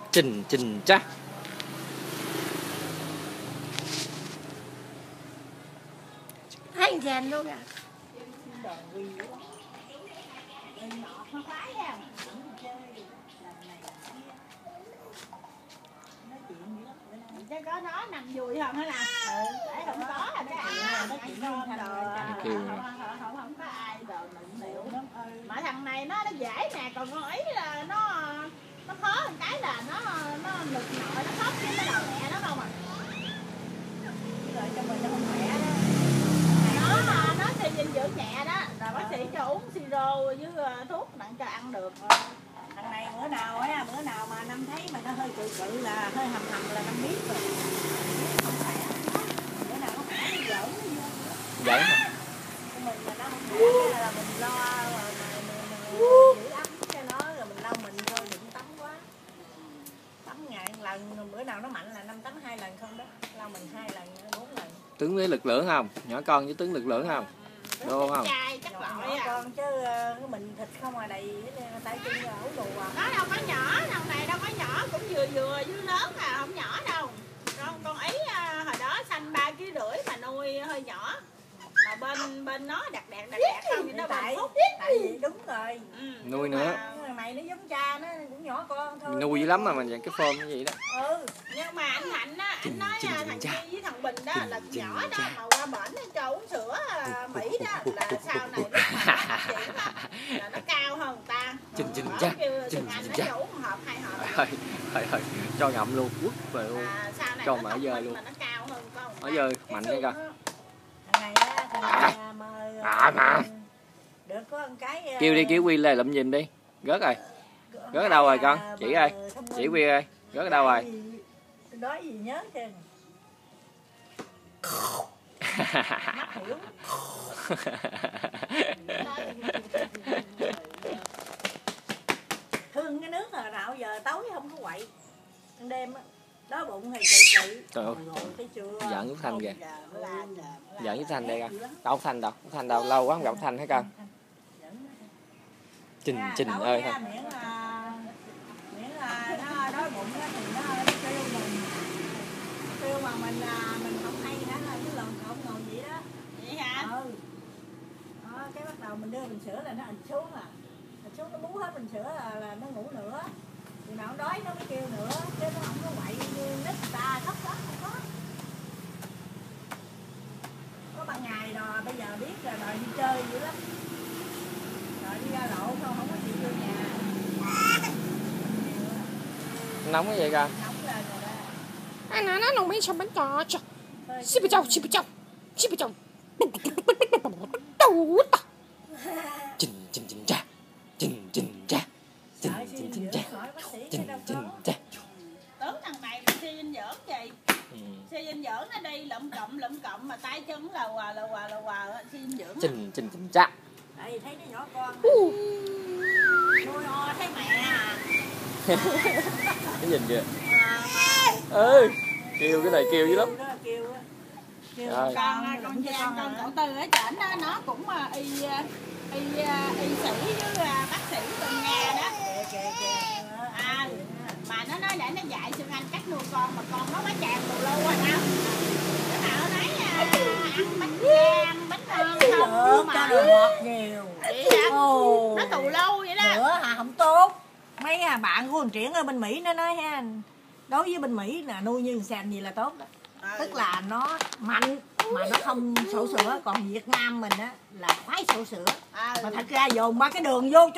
Trình trình cha. Anh rèn luôn à. Chứ có nó nằm vui không hả nè? Để không có là cái nó chuyện không không có ai đồ nịnh liệu. Mà thằng này nó dễ nè, còn con ấy là nó khó một cái là nó nực nội, nó khóc chứ nó đầu mẹ nó đâu mà. Rồi cho mình nó không khỏe đó. Nó thì dinh dưỡng nhẹ đó, là bác sĩ cho uống siro với thuốc đặng cho ăn được. Thằng này bữa nào mà Năm thấy mà nó hơi cự là hơi hầm là Năm biết rồi. Không khỏe. Bữa nào nó khỏe nó giỡn nó vô. Giỡn hả? Mình mà nó không khỏe là mình lo rồi mình giữ ấm cho nó rồi mình lau mình thôi, đừng tắm quá. Tắm ngày một lần, bữa nào nó mạnh là Năm tắm 2 lần không đó. Lau mình 2 lần, 4 lần. Tướng với lực lượng không? Nhỏ con với tướng lực lượng không? Đô không? Chắc loại con chứ mình thịt không à, đầy tay chân ấu đồ à. Nó đâu có nhỏ, thằng này đâu có nhỏ, cũng vừa với lớn à, không nhỏ đâu. Con ấy hồi đó xanh 3,5 kg mà nuôi hơi nhỏ. Mà bên nó đặc không thì nó bằng phút. Tại vì đúng rồi. Nuôi nữa. Thằng này nó giống cha, nó cũng nhỏ con thôi. Nuôi dữ lắm mà mình dạng cái phơm như vậy đó. Nhưng mà anh Thạnh á, anh nói thằng Chi với thằng Bình đó là nhỏ đó, mà qua bển nó cho uống sữa Mỹ đó là sau này lúc mà nó phát triển đó, là nó cao hơn người ta. Trình cha. Trình cha. Nó uống 1 2 hộp. Thôi, cho ngậm luôn, quất về luôn. Cho mà ở dơ luôn. Mà nó cao hơn con. Ở dơ mạnh đấy coi. Thằng này á, mà được có một cái Kêu đi, kêu Quy lên lụm giùm đi. Rớt rồi. Rớt ở đâu rồi con? Chỉ ơi. Chỉ Quy ơi. Rớt ở đâu rồi? Đói gì nhớ xem. Mắt hiểu. Thương cái nước là nào giờ tối không có quậy. Đêm á, đói bụng thì cự. Trời ơi. Giỡn Út Thanh kìa. Giỡn Út Thanh đây coi. Đâu Út Thanh đâu? Út Thanh đâu? Lâu quá không gặp Út Thanh hết con. Trình ơi thôi. Miễn là nó đói bụng thì nó kêu mình. Kêu mà mình không hay nữa chứ lộn xộn ngồi vậy đó. Vậy hả? Đó, cái bắt đầu mình đưa bình sữa là nó ịch xuống à. Ịch xuống nó bú hết bình sữa là nó ngủ nữa. Thì nào nó đói nó mới kêu nữa, chứ nó không có quậy như nít ta khóc quá không có. Có ban ngày rồi bây giờ biết rồi đòi đi chơi dữ lắm. Đòi đi ra lộ không có chịu vô nhà. Nóng cái vậy con? Nóng lên rồi đó. Anh nói nó nồng mấy trăm bánh cò. Xí bịch chồng. Trình cha. Trình cha. Trình cha. Tướng thằng này là suy dinh dưỡng gì? Suy dinh dưỡng nó đi lụm cụm mà tay chân lờ quà suy dinh dưỡng. Trình cha. Tại vì thấy nó nhỏ con. Nuôi o thấy mẹ à. Cái nhìn kìa. Kêu cái này kêu dữ lắm. Con Giang, con cậu Tư ở trển đó, nó cũng y sĩ với bác sĩ bên Nga đó. Mà nó nói để nó dạy Xuân Anh cách nuôi con, mà con nó quá tràn tù lâu rồi đâu. Cái nào nó nói ăn bánh rang, bánh không mà cho đồ ngọt nhiều. Nó tù lâu vậy đó. Nữa không tốt. Mấy bạn của thằng Triển ở bên Mỹ nó nói ha, đối với bên Mỹ là nuôi như sàn gì là tốt đó. Tức là nó mạnh mà nó không sổ sữa, còn Việt Nam mình á là khoái sổ sữa. Mà thật ra dồn 3 cái đường vô